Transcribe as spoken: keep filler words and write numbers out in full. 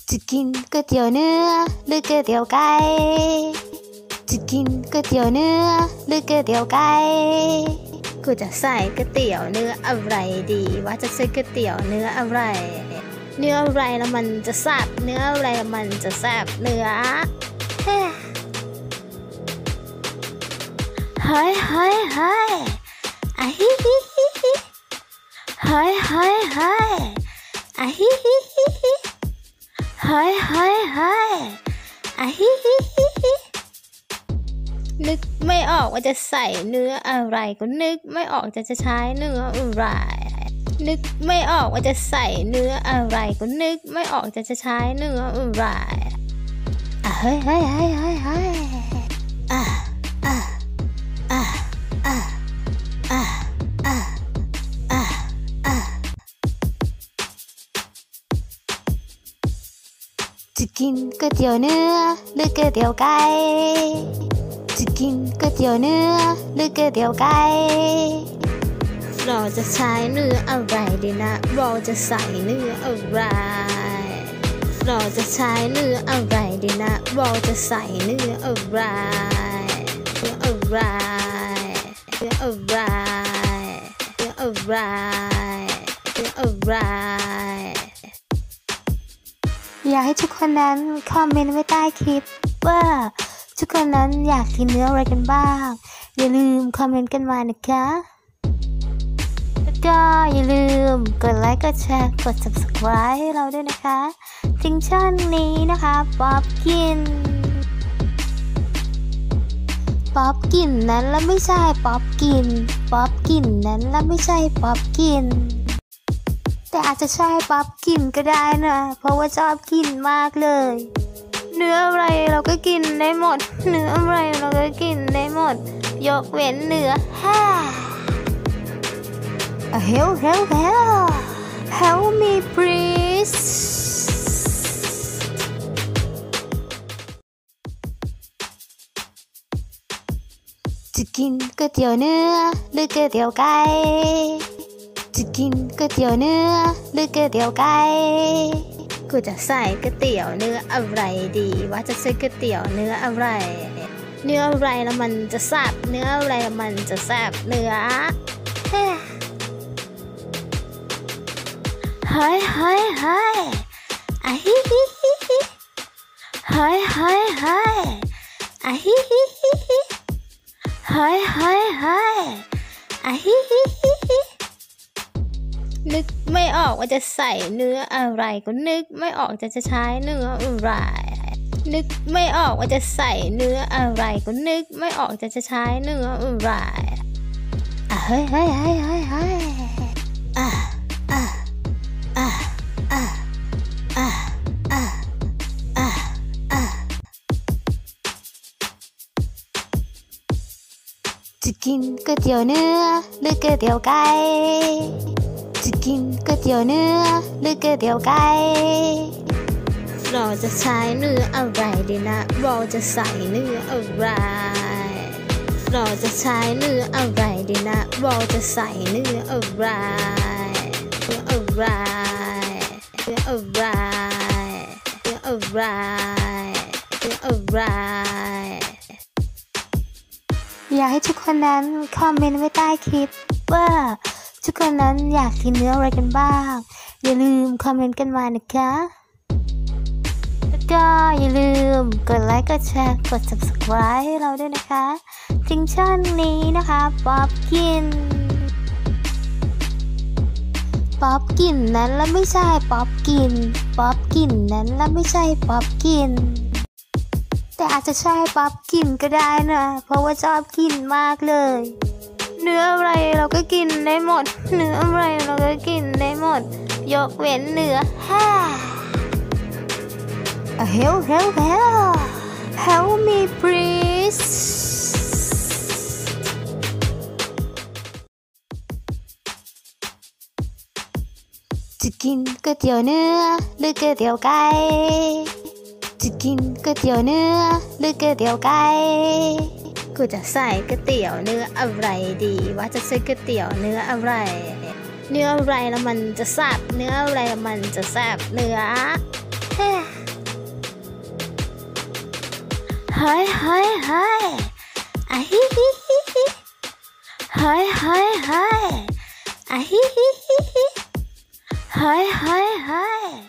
จะกินก๋วยเตี๋ยวเนื้อหรือก๋วยเตี๋ยวไก่จะกินก๋วยเตี๋ยวเนื้อหรือก๋วยเตี๋ยวไก่กูจะใส่ก๋วยเตี๋ยวเนื้ออะไรดีว่าจะใส่ก๋วยเตี๋ยวเนื้ออะไรเนื้ออะไรแล้วมันจะแซ่บเนื้ออะไรแล้วมันจะแซ่บเนื้อเฮ้ยเฮ้ยเฮ้ยเฮ้ยอะฮิฮิฮิฮิเฮ้ยเฮ้ยเฮ้ยอะฮิฮิฮิฮิเฮ้ยเฮ้ยเฮ้ยอะฮิฮิฮิฮินึกไม่ออกว่าจะใส่เนื้ออะไรก็นึกไม่ออกจะจะใช้เนื้ออะไรนึกไม่ออกว่าจะใส่เนื้ออะไรก็นึกไม่ออกจะจะใช้เนื้ออะไรอ่ะเฮ้ยเฮ้ยเฮ้ยเฮ้ยเฮ้ยอ่ะอ่ะอ่ะอ่ะอ่ะอ่ะอ่ะอ่ะจะกินก๋วยเตี๋ยวเนื้อหรือก๋วยเตี๋ยวไก่จะกินก๋วยเตี๋ยวเนื้อหรือก๋วยเตี๋ยวไก่เราจะใช้เนื้ออะไรดีนะเราจะใส่เนื้ออะไรเราจะใช้เนื้ออะไรดีนะเราจะใส่เนื้ออะไรเนื้ออะไรเนื้ออะไรเนื้ออะไรเนื้ออะไรอยากให้ทุกคนนั้นคอมเมนต์ไว้ใต้คลิปว่าทุกคนนั้นอยากกินเนื้ออะไรกันบ้างอย่าลืมคอมเมนต์กันมานะคะแล้วก็อย่าลืมกดไลค์กดแชร์กด ซับสไครบ์ ให้เราด้วยนะคะถึงช่องนี้นะคะป๊อปกินป๊อปกินนั้นแล้วไม่ใช่ป๊อปกินป๊อปกินนั้นแล้วไม่ใช่ป๊อปกินแต่อาจจะใช่ป๊อปกินก็ได้นะเพราะว่าชอบกินมากเลยเนื้ออะไรเราก็กินได้หมดเนื้ออะไรเราก็กินได้หมดยกเว้นเนื้อแห่เฮลเฮลเฮล help me please จะกินก๋วยเตี๋ยวเนื้อหรือก๋วยเตี๋ยวไก่จะกินก๋วยเตี๋ยวเนื้อหรือก๋วยเตี๋ยวไก่กูจะใส่ก๋วยเตี๋ยวเนื้ออะไรดีว่าจะใส่ก๋วยเตี๋ยวเนื้ออะไรเนื้ออะไรแล้วมันจะแซ่บเนื้ออะไรแล้วมันจะแซ่บเนื้อเฮ้ยเฮ้ยเฮ้ยเฮ้ยอะฮิฮิฮิฮิเฮ้ยเฮ้ยเฮ้ยอะฮิฮิฮิฮิเฮ้ยเฮ้ยเฮ้ยอะฮิฮิฮิฮินึกไม่ออกว่าจะใส่เนื้ออะไรก็นึกไม่ออกจะจะใช้เนื้ออะไรนึกไม่ออกว่าจะใส่เนื้ออะไรก็นึกไม่ออกจะจะใช้เนื้ออะไรอ่ะเฮ้ยเฮ้ยเฮ้ยเฮ้ยเฮ้ยอ่ะอ่ะอ่ะอ่ะอ่ะอ่ะอ่ะอ่ะจะกินก๋วยเตี๋ยวเนื้อหรือก๋วยเตี๋ยวไก่จะกินก๋วยเตี๋ยวเนื้อหรือก๋วยเตี๋ยวไก่เราจะใช้เนื้ออะไรดีนะเราจะใส่เนื้ออะไรเราจะใช้เนื้ออะไรดีนะเราจะใส่เนื้ออะไรเนื้ออะไรเนื้ออะไรเนื้ออะไรเนื้ออะไรอยากให้ทุกคนนั้นคอมเมนต์ไว้ใต้คลิปว่าทุกคนนั้นอยากกินเนื้ออะไรกันบ้างอย่าลืมคอมเมนต์กันมานะคะแล้วก็อย่าลืมกดไลค์กดแชร์กด ซับสไครบ์ ให้เราด้วยนะคะถึงช่องนี้นะคะป๊อปกินป๊อปกินนั้นแล้วไม่ใช่ป๊อปกินป๊อปกินนั้นแล้วไม่ใช่ป๊อปกินแต่อาจจะใช่ป๊อปกินก็ได้นะเพราะว่าชอบกินมากเลยเนื้ออะไรเราก็กินได้หมดเนื้ออะไรเราก็กินได้หมดยกเว้นเนื้อแห่เฮลเฮลเฮล help me please จะกินก๋วยเตี๋ยวเนื้อหรือก๋วยเตี๋ยวไก่จะกินก๋วยเตี๋ยวเนื้อหรือก๋วยเตี๋ยวไก่กูจะใส่ก๋วยเตี๋ยวเนื้ออะไรดีว่าจะใส่ก๋วยเตี๋ยวเนื้ออะไรเนื้ออะไรแล้วมันจะแซ่บเนื้ออะไรแล้วมันจะแซ่บเนื้อเฮ้ย Hi, hi, hi. Ah, hee, hee, hee, hee. Hi, hi, hi. Ah, hee, hee, hee, hee. Hi, hi, hi.